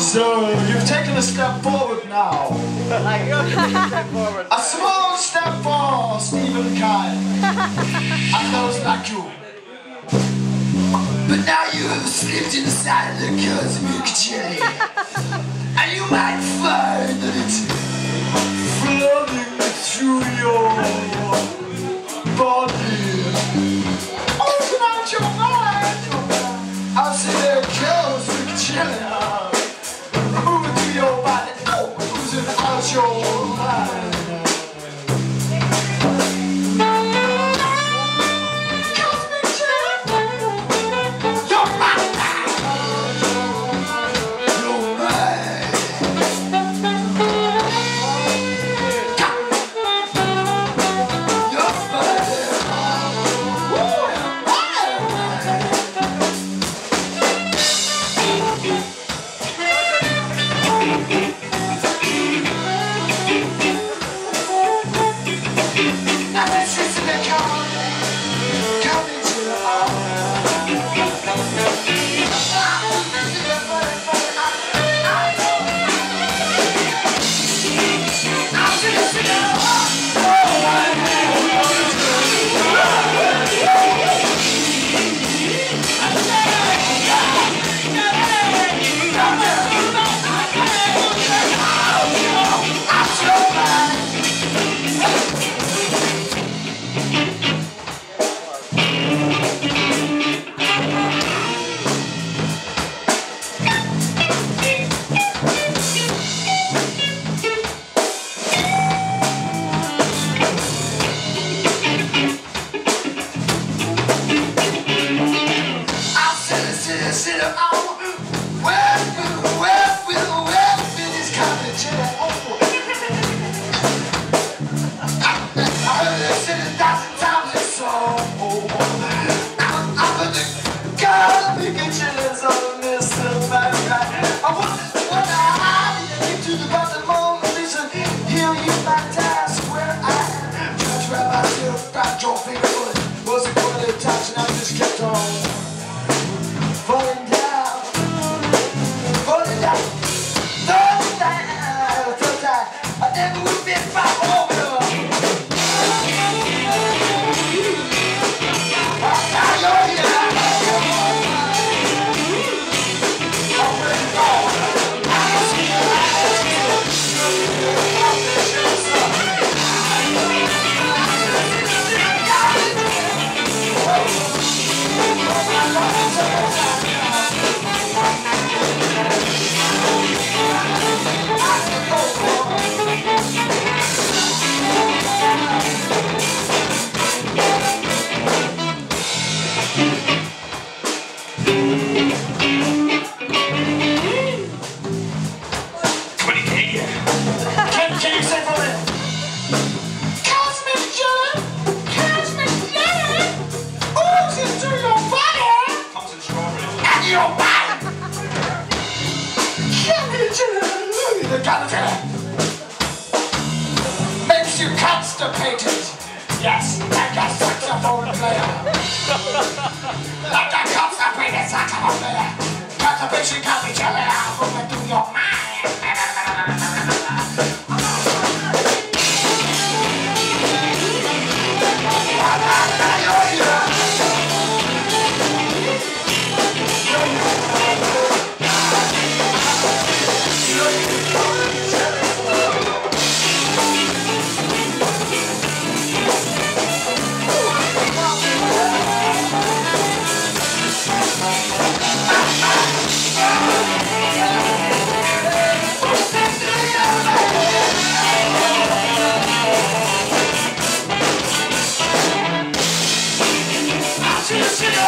So, you've taken a step forward now. Like you're taking a step forward. A small step for Stephen Kyle. And those like you. But now you have slipped inside the cosmic jelly. And you might find that it's flooding through your body. Open out your mind. I'll see the cosmic jelly. Moving through your body. Oh, losing out your mind. Your finger wasn't quite a touch, and I just kept on falling down, falling down, falling down, falling down. I never would be far over. Can you say for me? Cosmic jelly, oozes through your body, comes in strawberry, and your mind. Cosmic jelly, the jelly makes you constipated. Yes, like a saxophone player. Like a constipated saxophone player. Constipation, cosmic jelly, moving through your mind. See you.